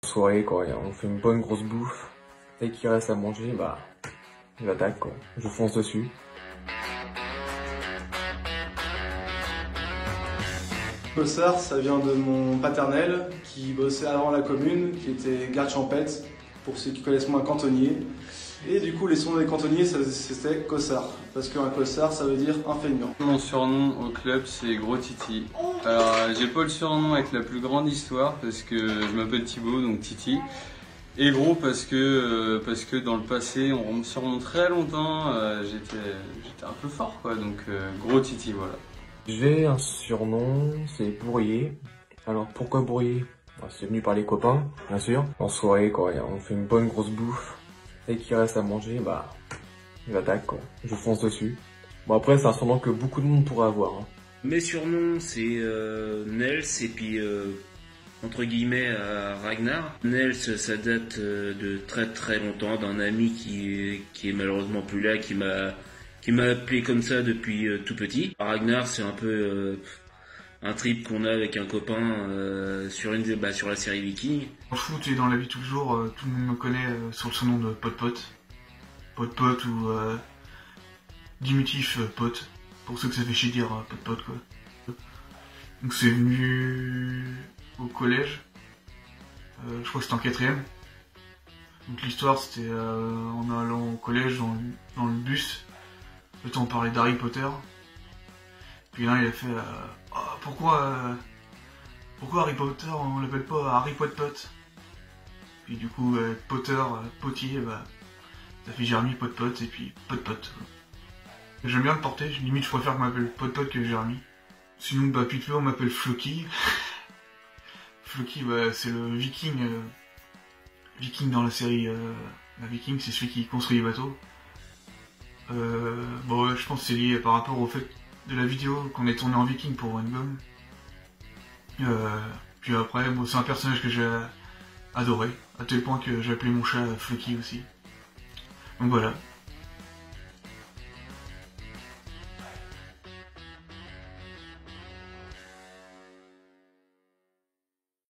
soirée quoi, on fait une bonne grosse bouffe. Dès qu'il reste à manger, bah, j'attaque quoi. Je fonce dessus. Cossard, ça vient de mon paternel qui bossait avant la commune, qui était garde champêtre, pour ceux qui connaissent moins cantonnier. Et du coup, les surnoms des cantonniers, c'était Cossard, parce qu'un Cossard, ça veut dire un feignant. Mon surnom au club, c'est Gros Titi. Alors, j'ai pas le surnom avec la plus grande histoire, parce que je m'appelle Thibaut, donc Titi. Et gros, parce que dans le passé, sur mon très longtemps, j'étais un peu fort, quoi, donc Gros Titi, voilà. J'ai un surnom, c'est Bourrier. Alors pourquoi Bourrier? C'est venu par les copains, bien sûr. En soirée quoi, on fait une bonne grosse bouffe. Dès qu'il reste à manger, bah, j'attaque quoi. Je fonce dessus. Bon après c'est un surnom que beaucoup de monde pourrait avoir. Hein. Mes surnoms c'est Nels et puis entre guillemets Ragnar. Nels ça date de très longtemps d'un ami qui est malheureusement plus là, qui m'a appelé comme ça depuis tout petit. Ragnar c'est un peu un trip qu'on a avec un copain sur la série Viking. En foot et dans la vie de tous les jours, tout le monde me connaît sur le surnom de Pot-Pot. Pot-Pot ou diminutif Pot, pour ceux que ça fait chier dire Pot-Pot quoi. Donc c'est venu au collège, je crois que c'était en 4ème. Donc l'histoire c'était en allant au collège dans le bus, le temps on parlait d'Harry Potter. Puis là il a fait pourquoi Harry Potter on l'appelle pas Harry Pot-Pot? Puis du coup Potter, potier, bah ça fait Jérémy Pot-Pot et puis Pot-Pot. J'aime bien le porter, limite je préfère qu'on m'appelle Pot-Pot que Jérémy. Sinon bah puis on m'appelle Floki. Floki bah c'est le viking. Viking dans la série la Viking, c'est celui qui construit les bateaux. Bon ouais, je pense que c'est lié par rapport au fait de la vidéo qu'on est tourné en Viking pour One puis après, bon, c'est un personnage que j'ai adoré, à tel point que j'ai appelé mon chat Floki aussi. Donc voilà.